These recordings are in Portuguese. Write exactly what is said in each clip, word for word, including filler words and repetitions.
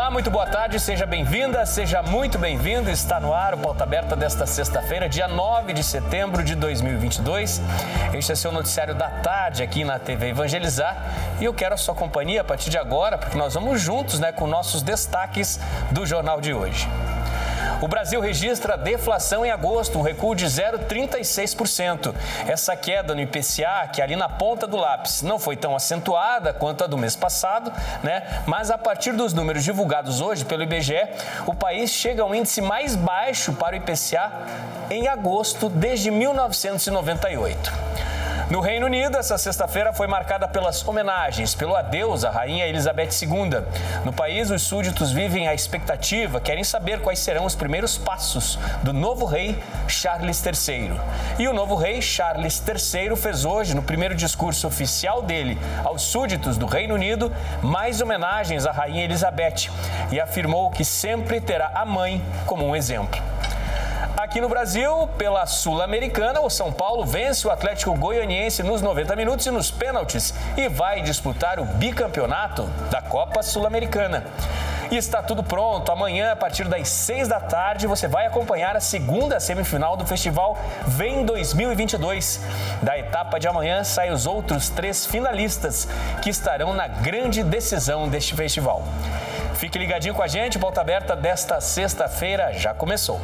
Olá, muito boa tarde, seja bem-vinda, seja muito bem-vindo. Está no ar o Pauta Aberta desta sexta-feira, dia nove de setembro de dois mil e vinte e dois. Este é seu noticiário da tarde aqui na T V Evangelizar e eu quero a sua companhia a partir de agora, porque nós vamos juntos, né, com nossos destaques do jornal de hoje. O Brasil registra deflação em agosto, um recuo de zero vírgula trinta e seis por cento. Essa queda no I P C A, que ali na ponta do lápis não foi tão acentuada quanto a do mês passado, né? Mas a partir dos números divulgados hoje pelo I B G E, o país chega ao índice mais baixo para o I P C A em agosto desde mil novecentos e noventa e oito. No Reino Unido, essa sexta-feira foi marcada pelas homenagens, pelo adeus à Rainha Elizabeth segunda. No país, os súditos vivem a expectativa, querem saber quais serão os primeiros passos do novo rei Charles terceiro. E o novo rei Charles terceiro fez hoje, no primeiro discurso oficial dele aos súditos do Reino Unido, mais homenagens à Rainha Elizabeth e afirmou que sempre terá a mãe como um exemplo. Aqui no Brasil, pela Sul-Americana, o São Paulo vence o Atlético Goianiense nos noventa minutos e nos pênaltis e vai disputar o bicampeonato da Copa Sul-Americana. E está tudo pronto. Amanhã, a partir das seis da tarde, você vai acompanhar a segunda semifinal do festival Vem dois mil e vinte e dois. Da etapa de amanhã, saem os outros três finalistas que estarão na grande decisão deste festival. Fique ligadinho com a gente, Pauta Aberta desta sexta-feira já começou.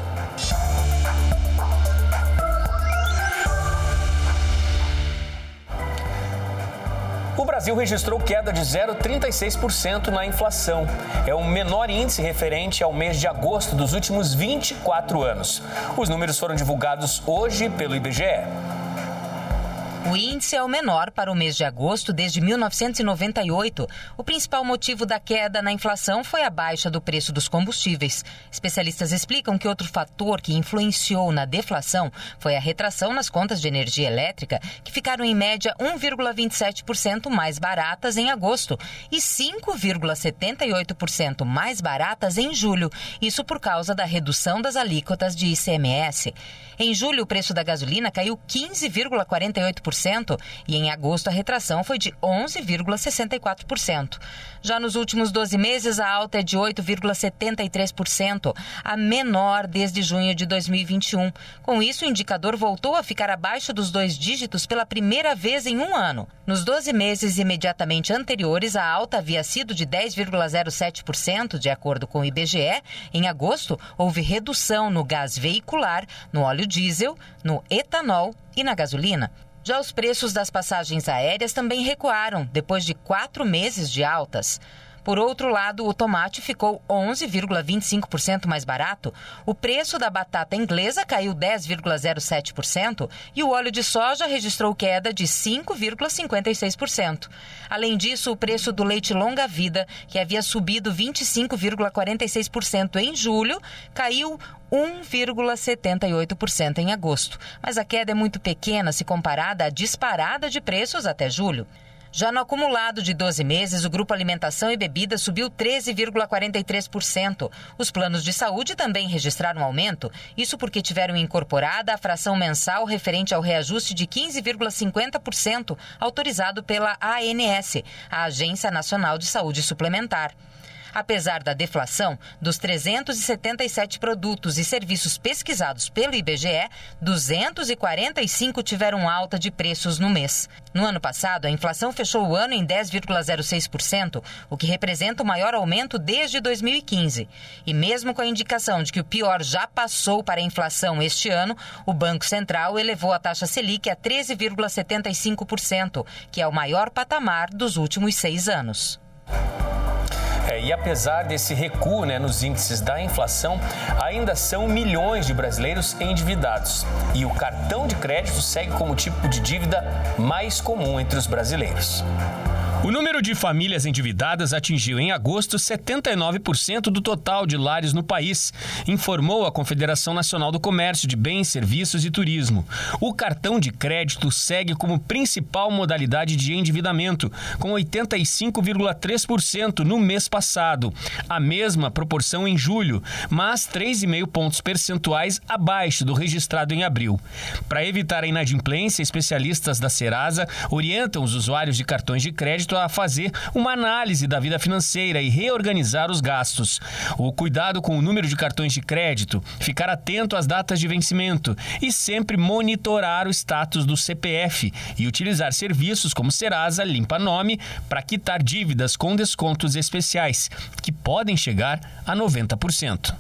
O Brasil registrou queda de zero vírgula trinta e seis por cento na inflação. É o menor índice referente ao mês de agosto dos últimos vinte e quatro anos. Os números foram divulgados hoje pelo I B G E. O índice é o menor para o mês de agosto desde mil novecentos e noventa e oito. O principal motivo da queda na inflação foi a baixa do preço dos combustíveis. Especialistas explicam que outro fator que influenciou na deflação foi a retração nas contas de energia elétrica, que ficaram em média um vírgula vinte e sete por cento mais baratas em agosto e cinco vírgula setenta e oito por cento mais baratas em julho. Isso por causa da redução das alíquotas de I C M S. Em julho, o preço da gasolina caiu quinze vírgula quarenta e oito por cento e em agosto a retração foi de onze vírgula sessenta e quatro por cento. Já nos últimos doze meses, a alta é de oito vírgula setenta e três por cento, a menor desde junho de dois mil e vinte e um. Com isso, o indicador voltou a ficar abaixo dos dois dígitos pela primeira vez em um ano. Nos doze meses imediatamente anteriores, a alta havia sido de dez vírgula zero sete por cento, de acordo com o I B G E. Em agosto, houve redução no gás veicular, no óleo diesel, no etanol e na gasolina. Já os preços das passagens aéreas também recuaram, depois de quatro meses de altas. Por outro lado, o tomate ficou onze vírgula vinte e cinco por cento mais barato, o preço da batata inglesa caiu dez vírgula zero sete por cento e o óleo de soja registrou queda de cinco vírgula cinquenta e seis por cento. Além disso, o preço do leite longa-vida, que havia subido vinte e cinco vírgula quarenta e seis por cento em julho, caiu um vírgula setenta e oito por cento em agosto. Mas a queda é muito pequena se comparada à disparada de preços até julho. Já no acumulado de doze meses, o Grupo Alimentação e Bebida subiu treze vírgula quarenta e três por cento. Os planos de saúde também registraram aumento, isso porque tiveram incorporada a fração mensal referente ao reajuste de quinze vírgula cinquenta por cento autorizado pela A N S, a Agência Nacional de Saúde Suplementar. Apesar da deflação, dos trezentos e setenta e sete produtos e serviços pesquisados pelo I B G E, duzentos e quarenta e cinco tiveram alta de preços no mês. No ano passado, a inflação fechou o ano em dez vírgula zero seis por cento, o que representa o maior aumento desde dois mil e quinze. E mesmo com a indicação de que o pior já passou para a inflação este ano, o Banco Central elevou a taxa Selic a treze vírgula setenta e cinco por cento, que é o maior patamar dos últimos seis anos. É, e apesar desse recuo, né, nos índices da inflação, ainda são milhões de brasileiros endividados. E o cartão de crédito segue como o tipo de dívida mais comum entre os brasileiros. O número de famílias endividadas atingiu em agosto setenta e nove por cento do total de lares no país, informou a Confederação Nacional do Comércio de Bens, Serviços e Turismo. O cartão de crédito segue como principal modalidade de endividamento, com oitenta e cinco vírgula três por cento no mês passado, a mesma proporção em julho, mas três vírgula cinco pontos percentuais abaixo do registrado em abril. Para evitar a inadimplência, especialistas da Serasa orientam os usuários de cartões de crédito candidato a fazer uma análise da vida financeira e reorganizar os gastos. O cuidado com o número de cartões de crédito, ficar atento às datas de vencimento e sempre monitorar o status do C P F e utilizar serviços como Serasa Limpa Nome para quitar dívidas com descontos especiais, que podem chegar a noventa por cento.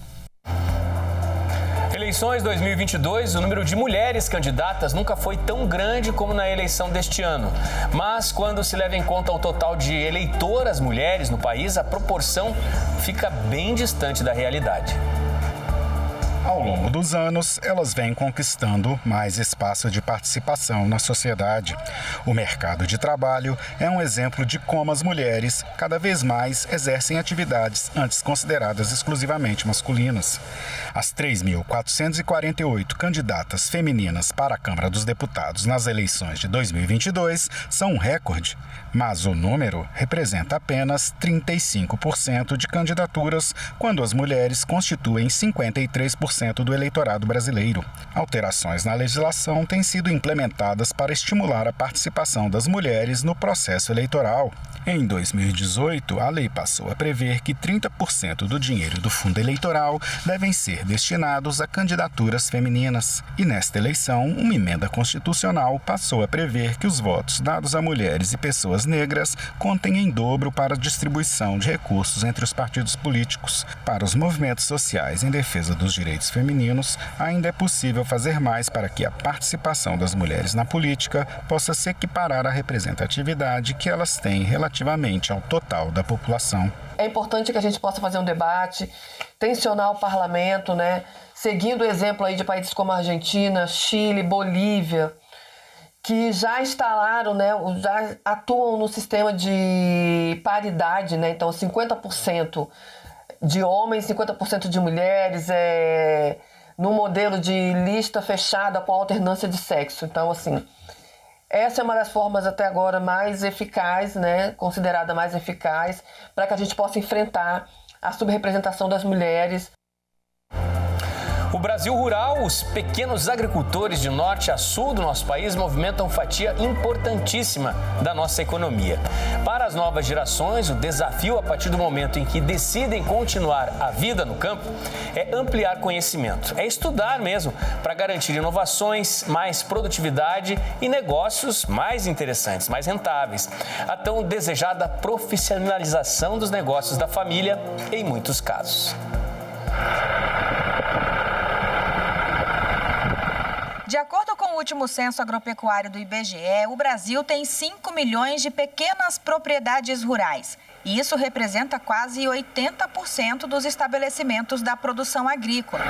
Eleições dois mil e vinte e dois, o número de mulheres candidatas nunca foi tão grande como na eleição deste ano. Mas quando se leva em conta o total de eleitoras mulheres no país, a proporção fica bem distante da realidade. Ao longo dos anos, elas vêm conquistando mais espaço de participação na sociedade. O mercado de trabalho é um exemplo de como as mulheres, cada vez mais, exercem atividades antes consideradas exclusivamente masculinas. As três mil quatrocentas e quarenta e oito candidatas femininas para a Câmara dos Deputados nas eleições de dois mil e vinte e dois são um recorde, mas o número representa apenas trinta e cinco por cento de candidaturas, quando as mulheres constituem cinquenta e três por cento do eleitorado brasileiro. Alterações na legislação têm sido implementadas para estimular a participação das mulheres no processo eleitoral. Em dois mil e dezoito, a lei passou a prever que trinta por cento do dinheiro do fundo eleitoral devem ser destinados a candidaturas femininas. E nesta eleição, uma emenda constitucional passou a prever que os votos dados a mulheres e pessoas negras contem em dobro para a distribuição de recursos entre os partidos políticos. Para os movimentos sociais em defesa dos direitos femininos, ainda é possível fazer mais para que a participação das mulheres na política possa se equiparar à representatividade que elas têm relativamente ao total da população. É importante que a gente possa fazer um debate, tensionar o parlamento, né? Seguindo o exemplo aí de países como a Argentina, Chile, Bolívia, que já instalaram, né, já atuam no sistema de paridade, né? Então cinquenta por cento de homens, cinquenta por cento de mulheres, é, no modelo de lista fechada com alternância de sexo. Então, assim, essa é uma das formas até agora mais eficaz, né, considerada mais eficaz, para que a gente possa enfrentar a subrepresentação das mulheres. O Brasil rural, os pequenos agricultores de norte a sul do nosso país movimentam fatia importantíssima da nossa economia. Para as novas gerações, o desafio a partir do momento em que decidem continuar a vida no campo é ampliar conhecimento, é estudar mesmo para garantir inovações, mais produtividade e negócios mais interessantes, mais rentáveis. A tão desejada profissionalização dos negócios da família em muitos casos. De acordo com o último censo agropecuário do I B G E, o Brasil tem cinco milhões de pequenas propriedades rurais. E isso representa quase oitenta por cento dos estabelecimentos da produção agrícola.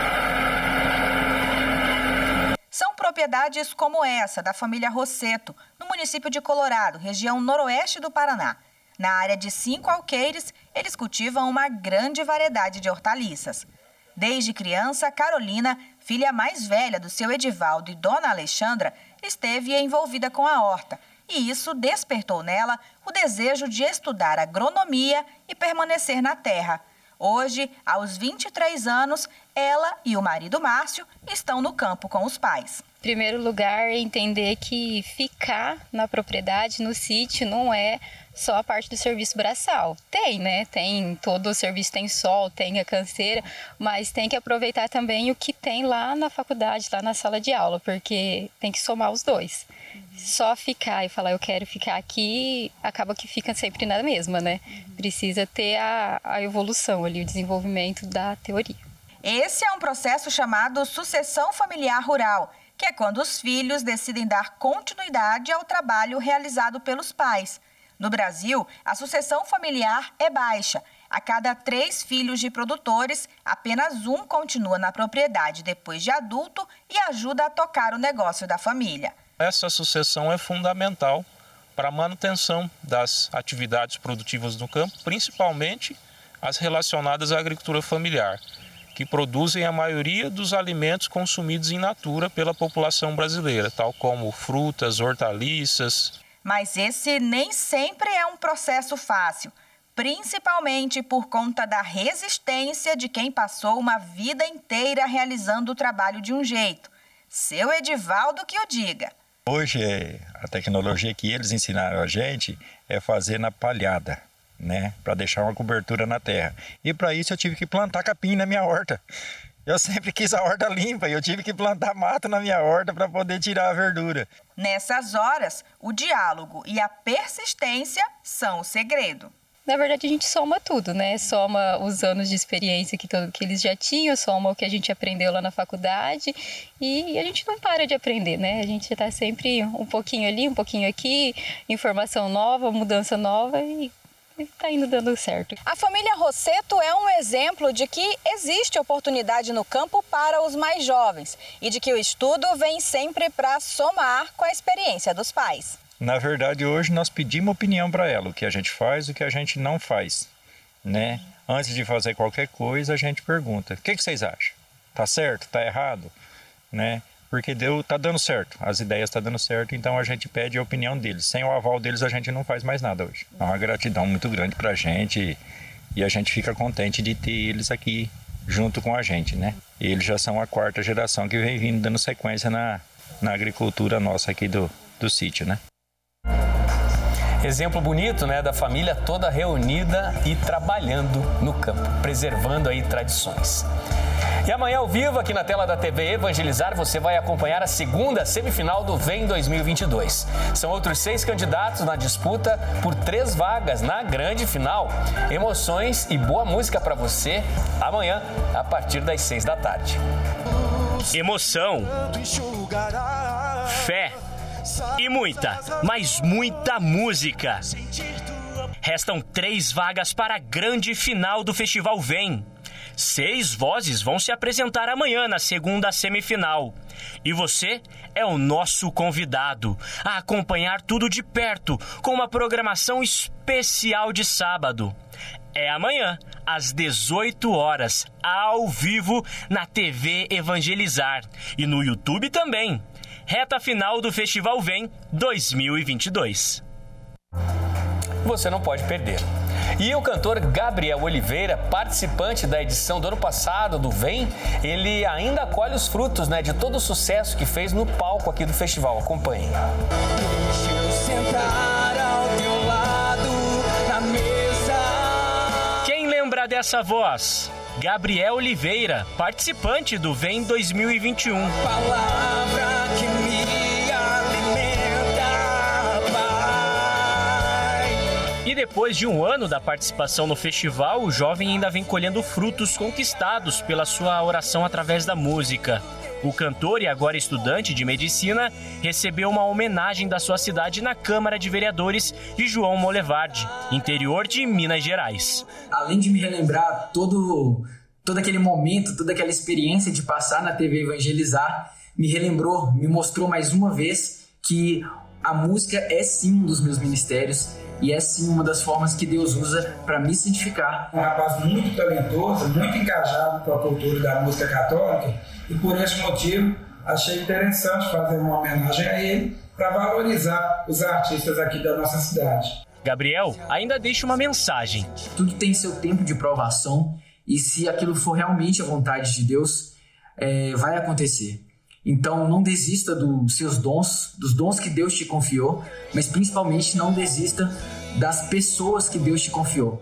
São propriedades como essa, da família Rosseto, no município de Colorado, região noroeste do Paraná. Na área de cinco alqueires, eles cultivam uma grande variedade de hortaliças. Desde criança, Carolina, filha mais velha do seu Edivaldo e dona Alexandra, esteve envolvida com a horta. E isso despertou nela o desejo de estudar agronomia e permanecer na terra. Hoje, aos vinte e três anos, ela e o marido Márcio estão no campo com os pais. Em primeiro lugar, entender que ficar na propriedade, no sítio, não é só a parte do serviço braçal. Tem, né? Tem, todo o serviço tem sol, tem a canseira, mas tem que aproveitar também o que tem lá na faculdade, lá na sala de aula, porque tem que somar os dois. Uhum. Só ficar e falar eu quero ficar aqui, acaba que fica sempre na mesma, né? Uhum. Precisa ter a, a evolução ali, o desenvolvimento da teoria. Esse é um processo chamado sucessão familiar rural, que é quando os filhos decidem dar continuidade ao trabalho realizado pelos pais. No Brasil, a sucessão familiar é baixa. A cada três filhos de produtores, apenas um continua na propriedade depois de adulto e ajuda a tocar o negócio da família. Essa sucessão é fundamental para a manutenção das atividades produtivas no campo, principalmente as relacionadas à agricultura familiar, que produzem a maioria dos alimentos consumidos in natura pela população brasileira, tal como frutas, hortaliças. Mas esse nem sempre é um processo fácil, principalmente por conta da resistência de quem passou uma vida inteira realizando o trabalho de um jeito. Seu Edivaldo que o diga. Hoje, a tecnologia que eles ensinaram a gente é fazer na palhada, né? Para deixar uma cobertura na terra. E para isso eu tive que plantar capim na minha horta. Eu sempre quis a horta limpa e eu tive que plantar mato na minha horta para poder tirar a verdura. Nessas horas, o diálogo e a persistência são o segredo. Na verdade, a gente soma tudo, né? Soma os anos de experiência que, todo, que eles já tinham, soma o que a gente aprendeu lá na faculdade e a gente não para de aprender, né? A gente está sempre um pouquinho ali, um pouquinho aqui, informação nova, mudança nova e está indo dando certo. A família Rosseto é um exemplo de que existe oportunidade no campo para os mais jovens e de que o estudo vem sempre para somar com a experiência dos pais. Na verdade, hoje nós pedimos opinião para ela, o que a gente faz e o que a gente não faz, né? Antes de fazer qualquer coisa, a gente pergunta, o que, que vocês acham? Tá certo? Tá errado? Né? Porque deu, tá dando certo, as ideias tá dando certo, então a gente pede a opinião deles. Sem o aval deles, a gente não faz mais nada hoje. É uma gratidão muito grande pra gente e a gente fica contente de ter eles aqui junto com a gente, né? Eles já são a quarta geração que vem vindo dando sequência na, na agricultura nossa aqui do, do sítio, né? Exemplo bonito, né, da família toda reunida e trabalhando no campo, preservando aí tradições. E amanhã ao vivo, aqui na tela da T V Evangelizar, você vai acompanhar a segunda semifinal do Vem dois mil e vinte e dois. São outros seis candidatos na disputa por três vagas na grande final. Emoções e boa música para você amanhã, a partir das seis da tarde. Emoção, fé e muita, mas muita música. Restam três vagas para a grande final do Festival Vem. Seis vozes vão se apresentar amanhã na segunda semifinal. E você é o nosso convidado a acompanhar tudo de perto com uma programação especial de sábado. É amanhã, às dezoito horas, ao vivo na T V Evangelizar e no YouTube também. Reta final do Festival Vem dois mil e vinte e dois. Você não pode perder. E o cantor Gabriel Oliveira, participante da edição do ano passado do Vem, ele ainda colhe os frutos, né, de todo o sucesso que fez no palco aqui do festival. Acompanhe. Deixa eu sentar ao teu lado na mesa. Quem lembra dessa voz? Gabriel Oliveira, participante do Vem dois mil e vinte e um. Palavra que me alimenta, Pai. E depois de um ano da participação no festival, o jovem ainda vem colhendo frutos conquistados pela sua oração através da música. O cantor e agora estudante de medicina recebeu uma homenagem da sua cidade na Câmara de Vereadores de João Molevade, interior de Minas Gerais. Além de me relembrar todo, todo aquele momento, toda aquela experiência de passar na T V Evangelizar, me relembrou, me mostrou mais uma vez que a música é sim um dos meus ministérios e é sim uma das formas que Deus usa para me santificar. Um rapaz muito talentoso, muito engajado com a cultura da música católica e por esse motivo achei interessante fazer uma homenagem a ele para valorizar os artistas aqui da nossa cidade. Gabriel ainda deixa uma mensagem. Tudo tem seu tempo de provação e se aquilo for realmente a vontade de Deus, é, vai acontecer. Então não desista dos seus dons, dos dons que Deus te confiou, mas principalmente não desista das pessoas que Deus te confiou.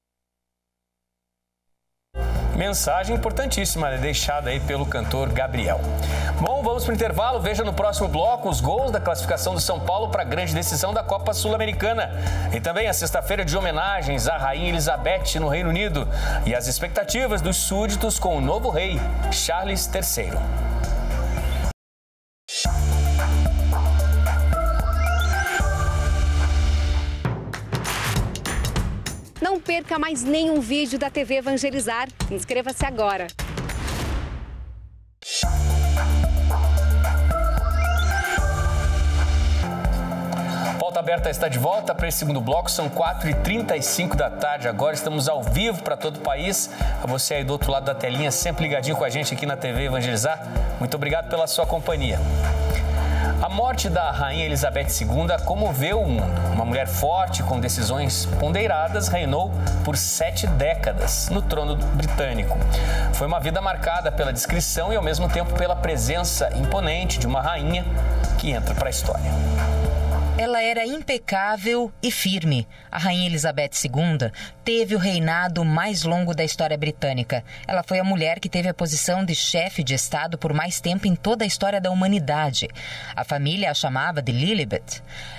Mensagem importantíssima, né, deixada aí pelo cantor Gabriel. Bom, vamos para o intervalo. Veja no próximo bloco os gols da classificação do São Paulo para a grande decisão da Copa Sul-Americana. E também a sexta-feira de homenagens à Rainha Elizabeth no Reino Unido e as expectativas dos súditos com o novo rei, Charles terceiro. Não perca mais nenhum vídeo da T V Evangelizar. Inscreva-se agora. Pauta Aberta está de volta para esse segundo bloco. São quatro e trinta e cinco da tarde. Agora estamos ao vivo para todo o país. A você aí do outro lado da telinha, sempre ligadinho com a gente aqui na T V Evangelizar. Muito obrigado pela sua companhia. A morte da Rainha Elizabeth segunda comoveu o mundo. Uma mulher forte, com decisões ponderadas, reinou por sete décadas no trono britânico. Foi uma vida marcada pela discrição e, ao mesmo tempo, pela presença imponente de uma rainha que entra para a história. Ela era impecável e firme. A Rainha Elizabeth segunda teve o reinado mais longo da história britânica. Ela foi a mulher que teve a posição de chefe de Estado por mais tempo em toda a história da humanidade. A família a chamava de Lilibet.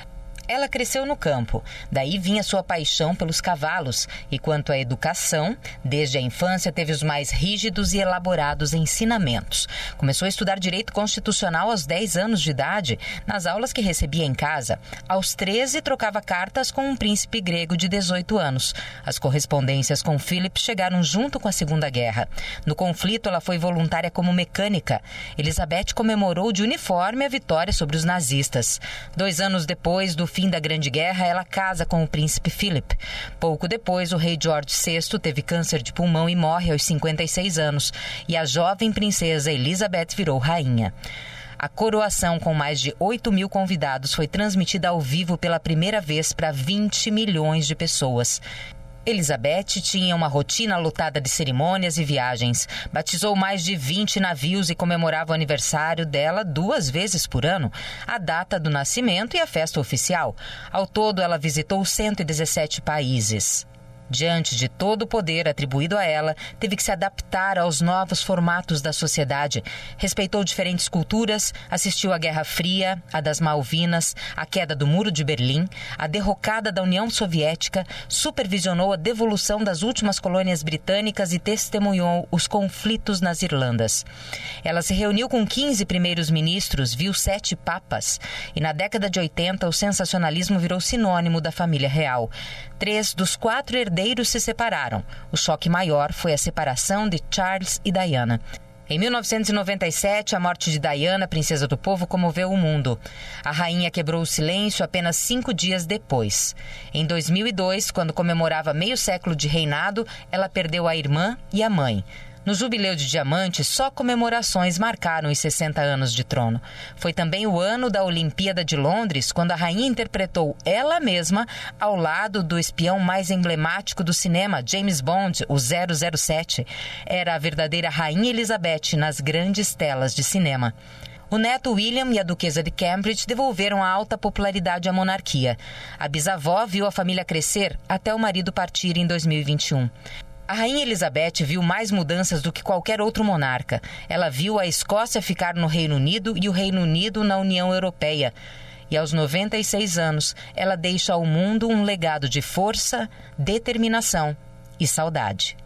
Ela cresceu no campo, daí vinha sua paixão pelos cavalos, e quanto à educação, desde a infância teve os mais rígidos e elaborados ensinamentos. Começou a estudar direito constitucional aos dez anos de idade, nas aulas que recebia em casa. Aos treze, trocava cartas com um príncipe grego de dezoito anos. As correspondências com Philip chegaram junto com a Segunda Guerra. No conflito, ela foi voluntária como mecânica. Elizabeth comemorou de uniforme a vitória sobre os nazistas. Dois anos depois do fim da Grande Guerra, ela casa com o príncipe Philip. Pouco depois, o rei George sexto teve câncer de pulmão e morre aos cinquenta e seis anos, e a jovem princesa Elizabeth virou rainha. A coroação, com mais de oito mil convidados, foi transmitida ao vivo pela primeira vez para vinte milhões de pessoas. Elizabeth tinha uma rotina lotada de cerimônias e viagens. Batizou mais de vinte navios e comemorava o aniversário dela duas vezes por ano, a data do nascimento e a festa oficial. Ao todo, ela visitou cento e dezessete países. Diante de todo o poder atribuído a ela, teve que se adaptar aos novos formatos da sociedade. Respeitou diferentes culturas, assistiu à Guerra Fria, a das Malvinas, a queda do Muro de Berlim, a derrocada da União Soviética, supervisionou a devolução das últimas colônias britânicas e testemunhou os conflitos nas Irlandas. Ela se reuniu com quinze primeiros ministros, viu sete papas, e na década de oitenta o sensacionalismo virou sinônimo da família real. Três dos quatro herdeiros se separaram. O choque maior foi a separação de Charles e Diana. Em mil novecentos e noventa e sete, a morte de Diana, princesa do povo, comoveu o mundo. A rainha quebrou o silêncio apenas cinco dias depois. Em dois mil e dois, quando comemorava meio século de reinado, ela perdeu a irmã e a mãe. No Jubileu de Diamante, só comemorações marcaram os sessenta anos de trono. Foi também o ano da Olimpíada de Londres, quando a rainha interpretou ela mesma ao lado do espião mais emblemático do cinema, James Bond, o zero zero sete. Era a verdadeira Rainha Elizabeth nas grandes telas de cinema. O neto William e a duquesa de Cambridge devolveram a alta popularidade à monarquia. A bisavó viu a família crescer até o marido partir em dois mil e vinte e um. A Rainha Elizabeth viu mais mudanças do que qualquer outro monarca. Ela viu a Escócia ficar no Reino Unido e o Reino Unido na União Europeia. E aos noventa e seis anos, ela deixa ao mundo um legado de força, determinação e saudade.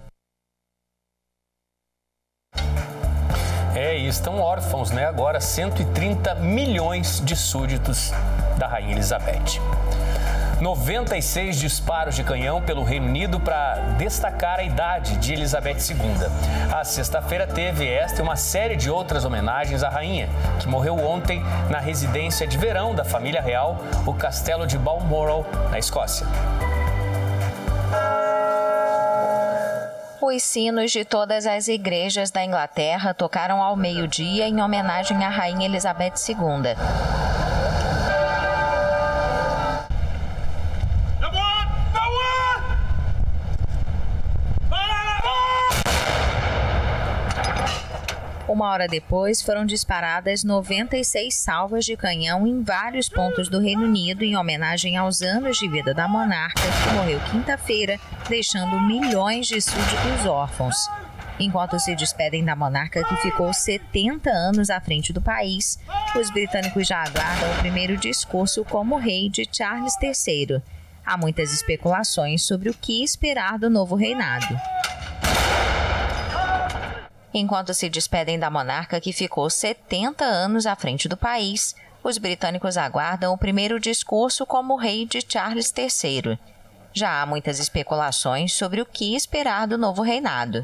É, e estão órfãos, né? Agora cento e trinta milhões de súditos da Rainha Elizabeth. noventa e seis disparos de canhão pelo Reino Unido para destacar a idade de Elizabeth segunda. A sexta-feira teve esta e uma série de outras homenagens à rainha, que morreu ontem na residência de verão da família real, o Castelo de Balmoral, na Escócia. Os sinos de todas as igrejas da Inglaterra tocaram ao meio-dia em homenagem à Rainha Elizabeth segunda. Uma hora depois, foram disparadas noventa e seis salvas de canhão em vários pontos do Reino Unido em homenagem aos anos de vida da monarca, que morreu quinta-feira, deixando milhões de súditos órfãos. Enquanto se despedem da monarca, que ficou setenta anos à frente do país, os britânicos já aguardam o primeiro discurso como rei de Charles terceiro. Há muitas especulações sobre o que esperar do novo reinado. Enquanto se despedem da monarca, que ficou setenta anos à frente do país, os britânicos aguardam o primeiro discurso como rei de Charles terceiro. Já há muitas especulações sobre o que esperar do novo reinado.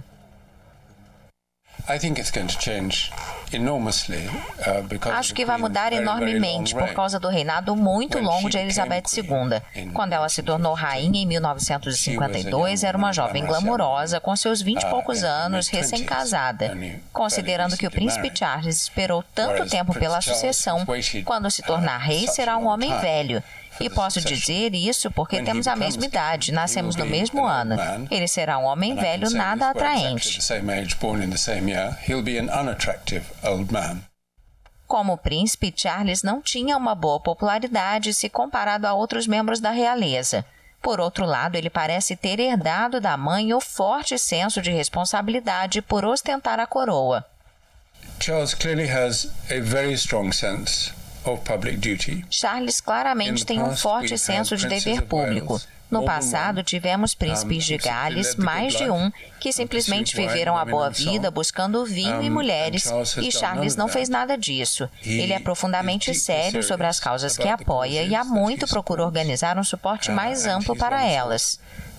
Acho que vai mudar enormemente por causa do reinado muito longo de Elizabeth segunda. Quando ela se tornou rainha em mil novecentos e cinquenta e dois, era uma jovem glamourosa com seus vinte e poucos anos, recém-casada. Considerando que o príncipe Charles esperou tanto tempo pela sucessão, quando se tornar rei será um homem velho. E posso dizer isso porque temos a mesma idade, nascemos no mesmo ano. Ele será um homem velho nada atraente. Como príncipe, Charles não tinha uma boa popularidade se comparado a outros membros da realeza. Por outro lado, ele parece ter herdado da mãe o forte senso de responsabilidade por ostentar a coroa. Charles clearly has a very strong sense of public duty. Charles claramente tem um forte senso de dever público. No passado, tivemos príncipes de Gales, mais de um, que simplesmente viveram a boa vida buscando vinho e mulheres, e Charles não fez nada disso. Ele é profundamente sério sobre as causas que apoia e há muito procura organizar um suporte mais amplo para elas.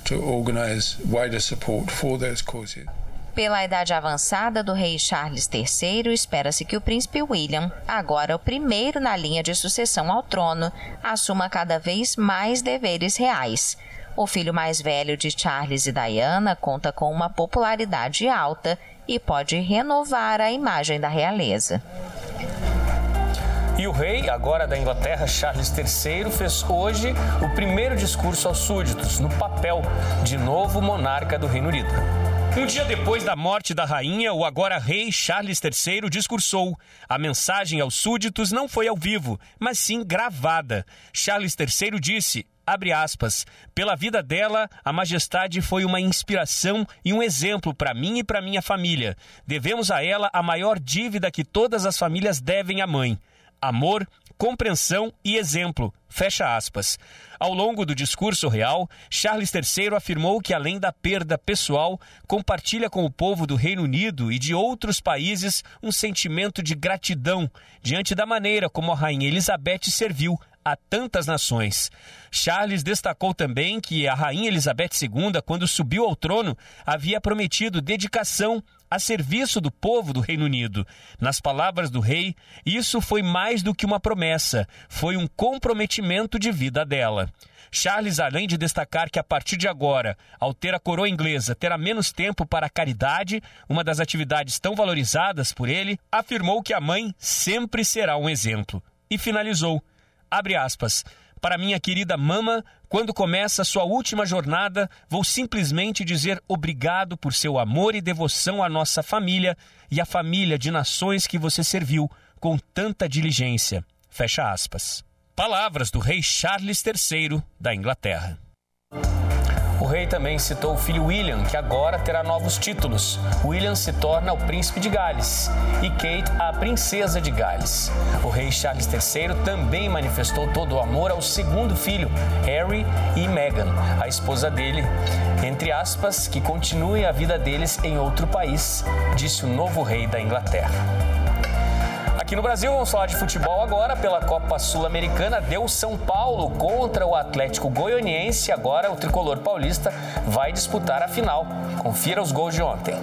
Pela idade avançada do rei Charles terceiro, espera-se que o príncipe William, agora o primeiro na linha de sucessão ao trono, assuma cada vez mais deveres reais. O filho mais velho de Charles e Diana conta com uma popularidade alta e pode renovar a imagem da realeza. E o rei, agora da Inglaterra, Charles terceiro, fez hoje o primeiro discurso aos súditos, no papel de novo monarca do Reino Unido. Um dia depois da morte da rainha, o agora rei Charles terceiro discursou. A mensagem aos súditos não foi ao vivo, mas sim gravada. Charles terceiro disse, abre aspas, pela vida dela, a majestade foi uma inspiração e um exemplo para mim e para minha família. Devemos a ela a maior dívida que todas as famílias devem à mãe. Amor, compreensão e exemplo, fecha aspas. Ao longo do discurso real, Charles terceiro afirmou que, além da perda pessoal, compartilha com o povo do Reino Unido e de outros países um sentimento de gratidão diante da maneira como a rainha Elizabeth serviu a tantas nações. Charles destacou também que a rainha Elizabeth segunda, quando subiu ao trono, havia prometido dedicação a serviço do povo do Reino Unido. Nas palavras do rei, isso foi mais do que uma promessa, foi um comprometimento de vida dela. Charles, além de destacar que a partir de agora, ao ter a coroa inglesa, terá menos tempo para a caridade, uma das atividades tão valorizadas por ele, afirmou que a mãe sempre será um exemplo. E finalizou, abre aspas, para minha querida mama, quando começa a sua última jornada, vou simplesmente dizer obrigado por seu amor e devoção à nossa família e à família de nações que você serviu com tanta diligência. Fecha aspas. Palavras do rei Charles terceiro da Inglaterra. O rei também citou o filho William, que agora terá novos títulos. William se torna o príncipe de Gales e Kate a princesa de Gales. O rei Charles terceiro também manifestou todo o amor ao segundo filho, Harry e Meghan, a esposa dele. Entre aspas, que continue a vida deles em outro país, disse o novo rei da Inglaterra. Aqui no Brasil, vamos falar de futebol agora. Pela Copa Sul-Americana, deu São Paulo contra o Atlético Goianiense. Agora o tricolor paulista vai disputar a final. Confira os gols de ontem.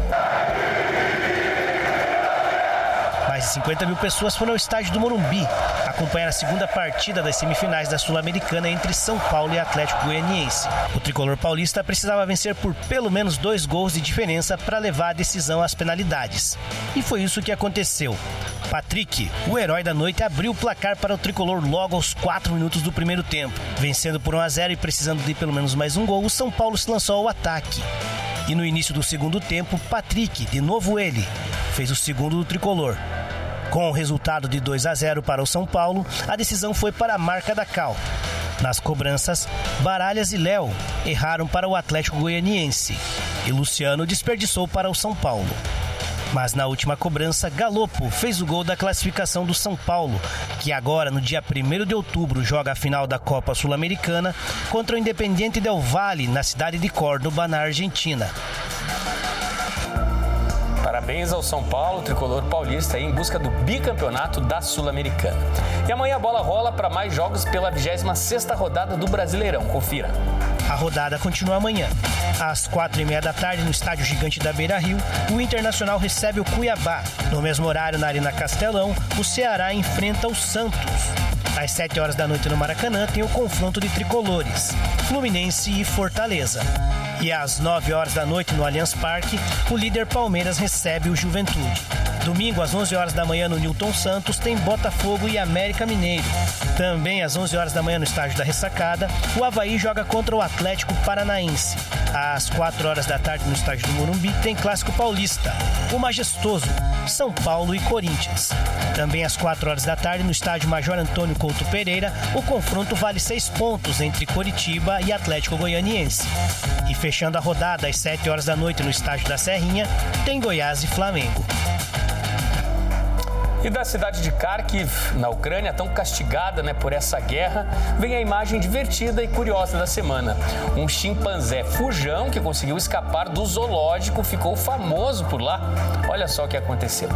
Mais de cinquenta mil pessoas foram ao estádio do Morumbi acompanhar a segunda partida das semifinais da Sul-Americana entre São Paulo e Atlético Goianiense. O tricolor paulista precisava vencer por pelo menos dois gols de diferença para levar a decisão às penalidades. E foi isso que aconteceu. Patrick, o herói da noite, abriu o placar para o tricolor logo aos quatro minutos do primeiro tempo. Vencendo por um a zero e precisando de pelo menos mais um gol, o São Paulo se lançou ao ataque. E no início do segundo tempo, Patrick, de novo ele, fez o segundo do tricolor. Com o resultado de dois a zero para o São Paulo, a decisão foi para a marca da Cal. Nas cobranças, Baralhas e Léo erraram para o Atlético Goianiense e Luciano desperdiçou para o São Paulo. Mas na última cobrança, Galopo fez o gol da classificação do São Paulo, que agora, no dia primeiro de outubro, joga a final da Copa Sul-Americana contra o Independiente del Valle, na cidade de Córdoba, na Argentina. Parabéns ao São Paulo, tricolor paulista, em busca do bicampeonato da Sul-Americana. E amanhã a bola rola para mais jogos pela vigésima sexta rodada do Brasileirão. Confira. A rodada continua amanhã. Às quatro e meia da tarde, no Estádio Gigante da Beira-Rio, o Internacional recebe o Cuiabá. No mesmo horário, na Arena Castelão, o Ceará enfrenta o Santos. Às sete horas da noite no Maracanã, tem o confronto de tricolores, Fluminense e Fortaleza. E às nove horas da noite no Allianz Parque, o líder Palmeiras recebe o Juventude. Domingo, às onze horas da manhã, no Newton Santos, tem Botafogo e América Mineiro. Também às onze horas da manhã, no estádio da Ressacada, o Avaí joga contra o Atlético Paranaense. Às quatro horas da tarde, no estádio do Morumbi, tem Clássico Paulista, o majestoso São Paulo e Corinthians. Também às quatro horas da tarde, no estádio Major Antônio Couto Pereira, o confronto vale seis pontos entre Coritiba e Atlético Goianiense. E fechando a rodada, às sete horas da noite, no estádio da Serrinha, tem Goiás e Flamengo. E da cidade de Kharkiv, na Ucrânia, tão castigada, né, por essa guerra, vem a imagem divertida e curiosa da semana. Um chimpanzé fujão que conseguiu escapar do zoológico ficou famoso por lá. Olha só o que aconteceu.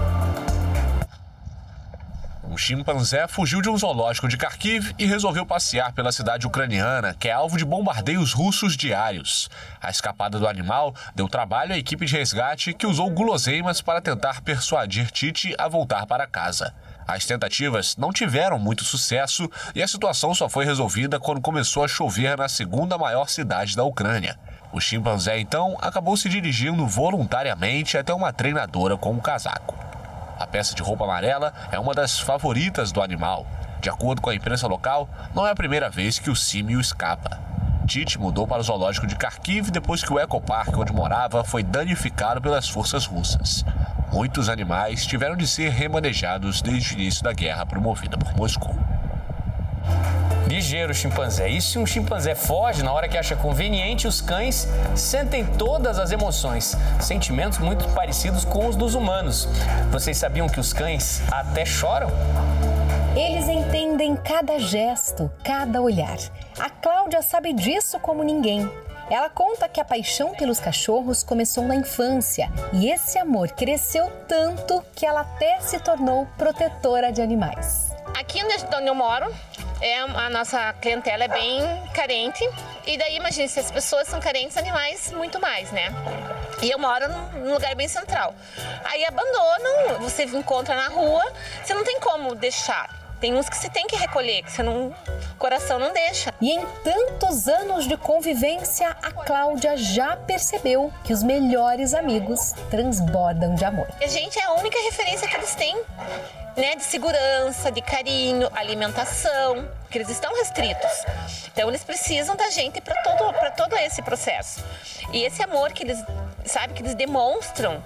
Um chimpanzé fugiu de um zoológico de Kharkiv e resolveu passear pela cidade ucraniana, que é alvo de bombardeios russos diários. A escapada do animal deu trabalho à equipe de resgate, que usou guloseimas para tentar persuadir Titi a voltar para casa. As tentativas não tiveram muito sucesso e a situação só foi resolvida quando começou a chover na segunda maior cidade da Ucrânia. O chimpanzé, então, acabou se dirigindo voluntariamente até uma treinadora com um casaco. A peça de roupa amarela é uma das favoritas do animal. De acordo com a imprensa local, não é a primeira vez que o símio escapa. Titi mudou para o zoológico de Kharkiv depois que o ecoparque onde morava foi danificado pelas forças russas. Muitos animais tiveram de ser remanejados desde o início da guerra promovida por Moscou. Ligeiro chimpanzé. E se um chimpanzé foge na hora que acha conveniente, os cães sentem todas as emoções, sentimentos muito parecidos com os dos humanos. Vocês sabiam que os cães até choram? Eles entendem cada gesto, cada olhar. A Cláudia sabe disso como ninguém. Ela conta que a paixão pelos cachorros começou na infância e esse amor cresceu tanto que ela até se tornou protetora de animais. Aqui onde eu moro, é, a nossa clientela é bem carente e daí imagina, se as pessoas são carentes, animais muito mais, né? E eu moro num lugar bem central. Aí abandonam, você encontra na rua, você não tem como deixar. Tem uns que você tem que recolher, que você não, o coração não deixa. E em tantos anos de convivência, a Cláudia já percebeu que os melhores amigos transbordam de amor. A gente é a única referência que eles têm, né, de segurança, de carinho, alimentação, que eles estão restritos. Então eles precisam da gente para todo, para todo esse processo. E esse amor que eles, sabe, que eles demonstram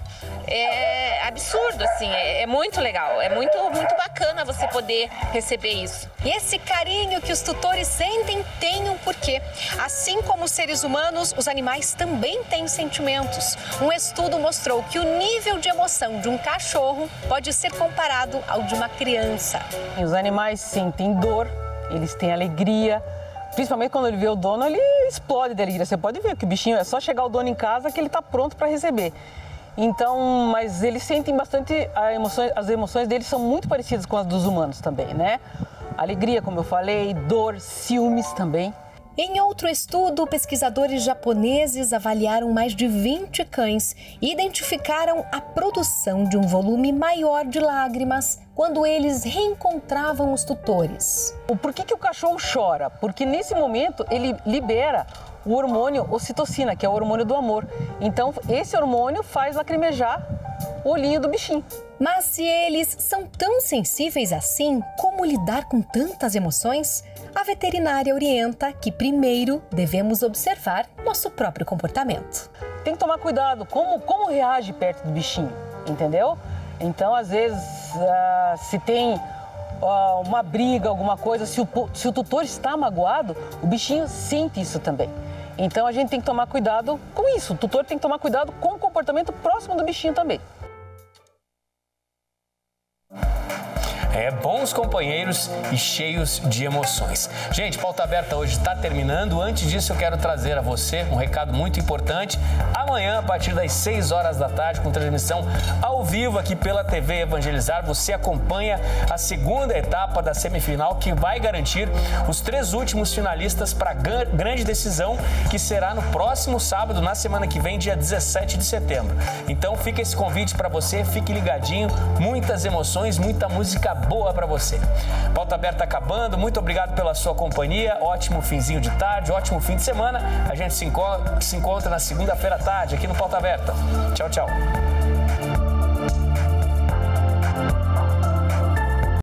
é absurdo, assim, é, é muito legal, é muito, muito bacana você poder receber isso. E esse carinho que os tutores sentem tem um porquê. Assim como os seres humanos, os animais também têm sentimentos. Um estudo mostrou que o nível de emoção de um cachorro pode ser comparado ao de uma criança. Os animais sentem dor, eles têm alegria. Principalmente quando ele vê o dono, ele explode de alegria. Você pode ver que o bichinho é só chegar o dono em casa que ele está pronto para receber. Então, mas eles sentem bastante, a emoção, as emoções deles são muito parecidas com as dos humanos também, né? Alegria, como eu falei, dor, ciúmes também. Em outro estudo, pesquisadores japoneses avaliaram mais de vinte cães e identificaram a produção de um volume maior de lágrimas quando eles reencontravam os tutores. Por que que o cachorro chora? Porque nesse momento ele libera o hormônio ocitocina, que é o hormônio do amor. Então, esse hormônio faz lacrimejar o olhinho do bichinho. Mas se eles são tão sensíveis assim, como lidar com tantas emoções? A veterinária orienta que primeiro devemos observar nosso próprio comportamento. Tem que tomar cuidado como, como reage perto do bichinho, entendeu? Então, às vezes, uh, se tem uh, uma briga, alguma coisa, se o, se o tutor está magoado, o bichinho sente isso também. Então, a gente tem que tomar cuidado com isso. O tutor tem que tomar cuidado com o comportamento próximo do bichinho também. É, bons companheiros e cheios de emoções. Gente, Pauta Aberta hoje está terminando. Antes disso, eu quero trazer a você um recado muito importante. Amanhã, a partir das seis horas da tarde, com transmissão ao vivo aqui pela T V Evangelizar, você acompanha a segunda etapa da semifinal que vai garantir os três últimos finalistas para a grande decisão, que será no próximo sábado, na semana que vem, dia dezessete de setembro. Então, fica esse convite para você, fique ligadinho, muitas emoções, muita música boa para você. Pauta Aberta acabando, muito obrigado pela sua companhia, ótimo finzinho de tarde, ótimo fim de semana. A gente se encontra, se encontra na segunda-feira à tarde aqui no Pauta Aberta. Tchau, tchau.